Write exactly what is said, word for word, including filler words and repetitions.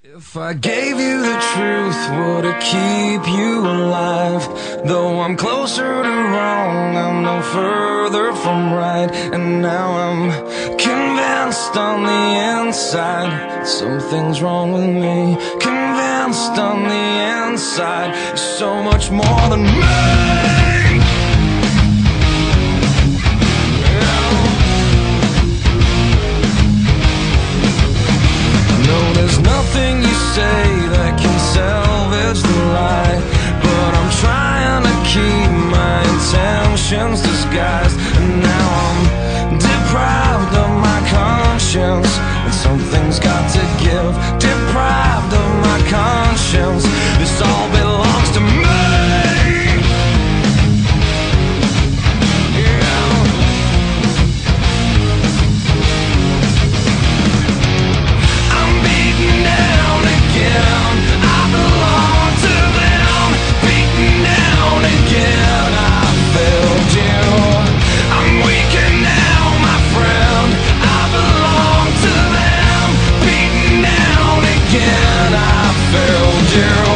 If I gave you the truth, would it keep you alive? Though I'm closer to wrong, I'm no further from right. And now I'm convinced on the inside something's wrong with me. Convinced on the inside you're so much more than me. Nothing you say that can salvage the lie, but I'm trying to keep my intentions disguised. And now I'm deprived of my conscience, and something's got to give. Deprived of my conscience, this all belongs to me. Yeah.